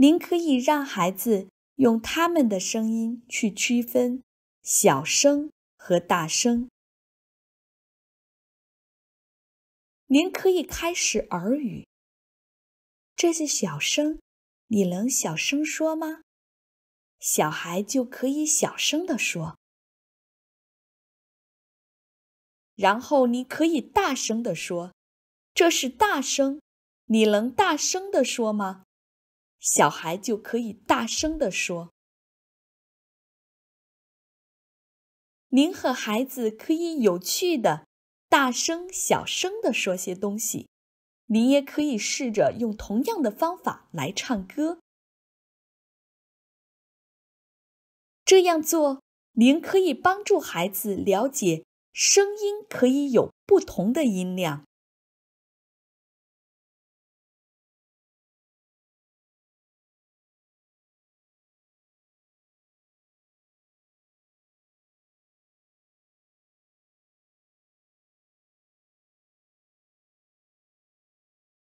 您可以让孩子用他们的声音去区分小声和大声。您可以开始耳语。这是小声，你能小声说吗？小孩就可以小声地说。然后你可以大声地说，这是大声，你能大声地说吗？小孩就可以大声地说。您和孩子可以有趣的、大声、小声地说些东西。您也可以试着用同样的方法来唱歌。这样做，您可以帮助孩子了解声音可以有不同的音量。